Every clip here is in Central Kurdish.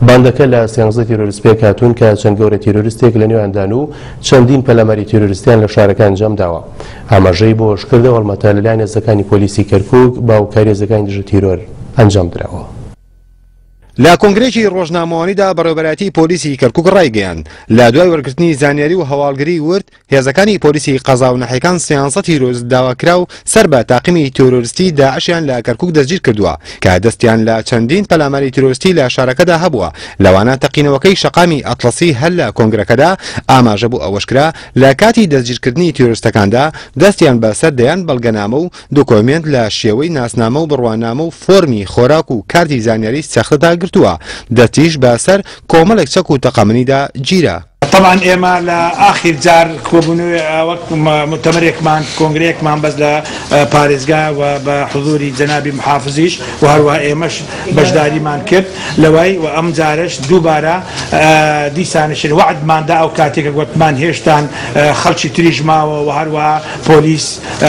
باندەکە لە 13 تیرۆریست پێک هاتوون کە چەند گەورە تیرۆریستێک لە نێویاندان و چەندین پەلاماری تیرۆریستیان لە شارەکان ئەنجام داوە. ئاماژەی بۆ شکردە هەڵمەتە لەلایەن هێزەکانی پۆلیسی کەرکووک باوکاری هێزەکانی دژە تیرۆر ئەنجام درراوە. لا کۆنگرێکی ڕۆژنامەوانیدا بەڕێوەبەرەتی پۆلیسی کەرکووک ڕایگەیاند لە دوای وەرگرتنی زانیاری و هەواڵگری ورد هێزەکانی پۆلیسی قەزا و نەحەکان 13 تیرۆریست داواکرا و سەر بە تاقیمی تیرۆریستی داعشیان لە کەرکووک دەستگیر کردووە کە دەستیان لە چەندین پەلاماری تیرۆریستی لە شارەکەدا هەبووە. لەوانە تەقینەوەکەی شەقامی ئەتڵەسی هەل لە کۆنگرەکەدا ئاماژە بوو ئەوەشکرا لە کاتی دەستگیرکردنی تیرۆریستەکاندا دەستیان بەسەر دەیان بەڵگەنامە و دوکۆمنت لە شێوەی ناسنامە و بڕوانامە و فۆرمی خۆراک و کارتی زانیاری سەختەدا گرتووە. دەستیش بەسەر کۆمەڵێک چەک و تەقەمەنیدا گیرە. طبعا ئێمە لە آخر جار کۆبوونەوەی وەک مؤتەمەرێکمان کۆنگرەیەکمان بەس لە پارێزگا و بە حضوری جەنابی محافزیش و هەروە ئێمەش بەشداریمان کرد لەوەی و ئەم جارش دووبارە دیسانشن وعدماندا ئەو کاتێکە گوتمان هێشتان خەڵکی تریش ماوە و هەروە پۆلیس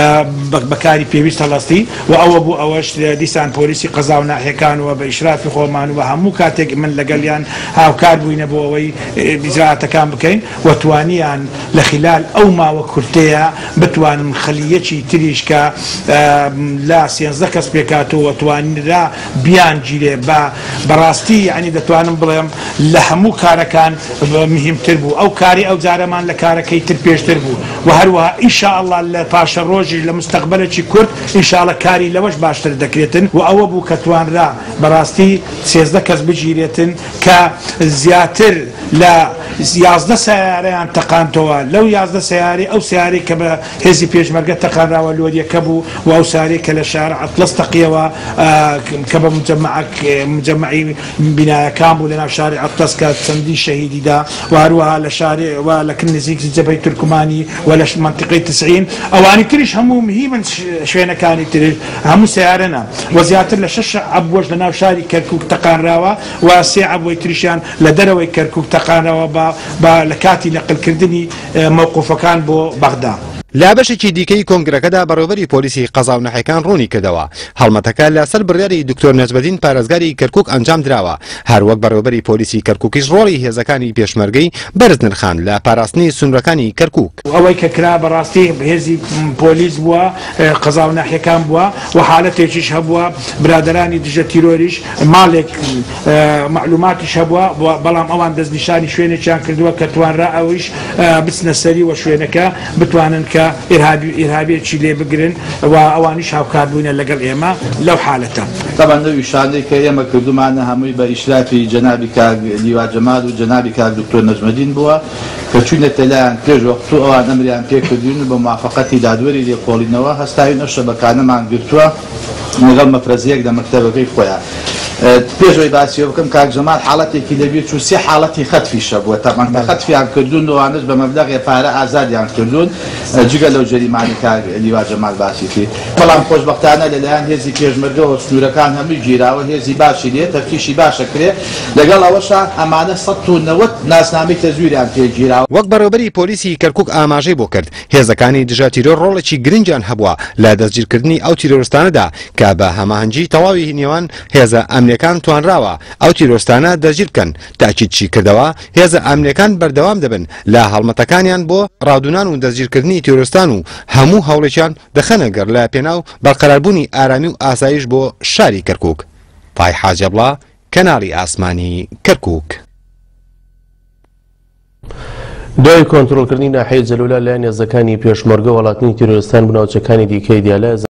بەکاری پێویست هەڵەستی و ئەوە بوو ئەوەش دیسان پۆلیسی قەزا و ناحیەکان و بە ئیشرافی خۆمان و هەموو کاتێک من لەگەڵیان هاوکار بووینە بۆ ئەوەی ئیجراعاتەکان بکەین و توانیان لە خلال ئەو ماوە کورتەیە بتوانن خەلیەکی تریش کە لا 13 کەس پێکاتەوە توانرا بیان گیرێ بەڕاستی یعنی دەتوانم بڵێم لە هەموو کارەکان مهمتر بوو ئەو کاری ئەو جارەمان لە کارەکەی تر پێشتر بوو و هەروەها ئینشاءالله لە پاشە ڕۆژی لە مستەقبەلێکی کورت ئینشاءالله کاری لەوەش باشتر دەکرێتن و ئەوە بوو کە توانرا بەڕاستی 13 کەس بگیرێتن کە زیاتر لە 11 سیارەیان تەقانتەوە لەو 11 سیارەی ئەو سیارەی کە بە هێزی پێشمەرگە تەقانراوە لۆریەکە بوو و ئەو سیارەی کە لە شارە ئەتڵەس تەقیەوە کە بە مجەمعی بینایەکان بوو لەناو شاری ئەتڵەس کە چەندی شەهیدیدا و هەروەها لە شارێ و لە نزیکی جەبهەی تورکمانی و لە منطقەی 90 ئەوانی تریش هەموو مهمن شوێنەکانی تریش هەموو سیارەنە و زیاتر لە 6 عەبوەش لەناو شاری کەرکووک تەقانراوە و 3 عەبوەی تریشیان لە دەرەوەی کەرکووک تەقانراوە لە کاتی نەقلکردنی موقوفەکان بۆ بەغدا. لا بەشێکی دیکەی کۆنگرەکەدا بەڕێوەبەری پۆلیسی قەزا و نەحەکان ڕوونی کردەوە هەڵمەتەکە لەسەر بڕیاری دکتۆر نەجمەدین پارێزگاری کەرکووک ئەنجام درراوە هەروەک بەڕێوەبەری پۆلیسی کەرکووکیش ڕۆڵی هێزەکانی پێشمەرگەی بەرز نرخان لە پاراستنی سونوورەکانی کەرکووک ئەوەی کە کرا بەڕاستی هێزی پۆلیس بووە قەزا و ناحیەکان بووە و حالەتێکیش هەبووە برادرانی دژە تیرۆریش ماڵێک معلوماتیش هەبووە بەڵام ئەوان دەستنیشانی شوێنێکیان کردووە کە توانرا ئەویش بچنە سەری و شوێنەکە بتوانن کە ئێرهابیەکی لێ بگرن و ئەوانیش هاوکار بوونە لەگەڵ ئێمە لەو حالەتە. طبعا لەو ئیشانەی کە ئێمە کردومانە هەمووی بە ئیشرافی جەنابی کاک لیوا جەمال و جەنابی کاک دکتۆر نەجمەدین بووە کە چوونەتە لایەن پێش وەختوو ئەوان ئەمریان پێکردوون و بە موافقەتی دادوەری لێکۆڵینەوە هەستاوی شەبەکانەمان گرتووە لەگەڵ مەفرەزیەک لە مەکتەبەکەی خۆیان. پێشەوەی باسیەوە بکەم کاک جەمال حاڵەتێکی لەبێت و 3 حاڵەتی خەتفیشە بووە تەمان کە خەتفیان کردوون وانش بە مەبلەغی پارە ئازادیان کردوون جگە لەو جەریمانی کاک لیوا جەمال باسی کرد. بەڵام خۆشبەختانە لەلایەن هێزی پێشمەرگە و سنوورەکان هەمووی گیراوە هێزی باشی لێ تەفتیشی باشە کرێ لەگەڵ ئەوەشە ئەمانە 190 ناسنامەی تەزویریان پێگیراوە. وەک بەڕێوەبەری پۆلیسی کەرکووک ئاماژەی بۆ کرد هێزەکانی دژە تیرۆر ڕۆڵێکی گرنگیان هەبووە لە دەستگیرکردنی ئەو تیرۆریستانەدا کە بە هەماهەنگی تەواوی نێوان هێزە ئەمنیەکان توانراوە ئەو تیرۆریستانە دەستگیر بکەن تاکیدچی کردەوە هێزە ئەمنیەکان بەردەوام دەبن لە هەڵمەتەکانیان بۆ ڕاودونان و دەستگیرکردنی تیرۆریستان و هەموو هەوڵێکیان دەخەنە گەڕ لە پێناو بەرقەراربوونی ئارامی و ئاسایش بۆ شاری کەرکووک. پای حاجەبڵا کەناڵی ئاسمانی کەرکووک. دوای کۆنتڕۆڵکردنی ناحیەی جەلولا لایەن هێزەکانی پێشمەرگە وڵاتنی تیرۆریستان بناوچەکانی دیکەی دیالە